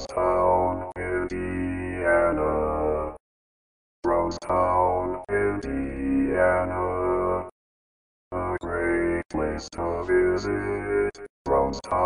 Brownstown, Indiana. Brownstown, Indiana. A great place to visit. Brownstown.